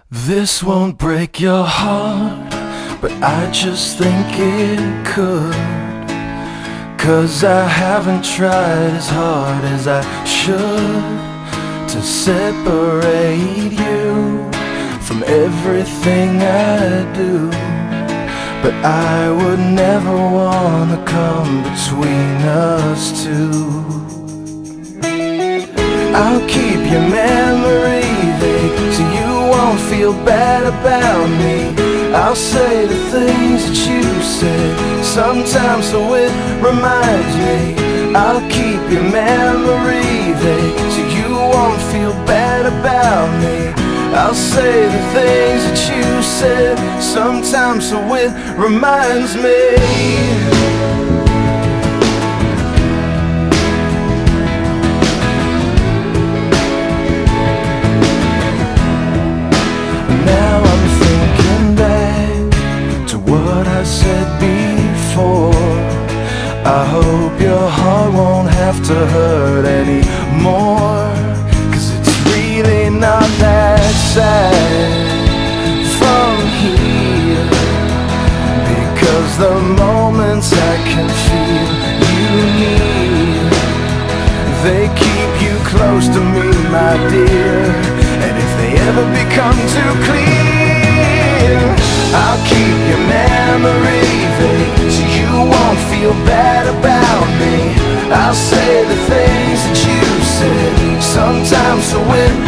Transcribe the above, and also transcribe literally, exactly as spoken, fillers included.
This won't break your heart, but I just think it could. 'Cause I haven't tried as hard as I should to separate you from everything I do. But I would never wanna come between us two. I'll keep your memory vague so you won't feel bad about me. I'll say the things that you said sometimes so it reminds me. I'll keep your memory vague so you won't feel bad about me. I'll say the things that you said sometimes so it reminds me. Now I'm thinking back to what I said before. I hope your heart won't have to hurt anymore, 'cause it's really not that sad from here. Because the moments I can feel you need, they keep you close to me, my dear. And if they ever become too clear, I'll keep your memory vague so you won't feel bad about me. I'll say the things that you said sometimes so it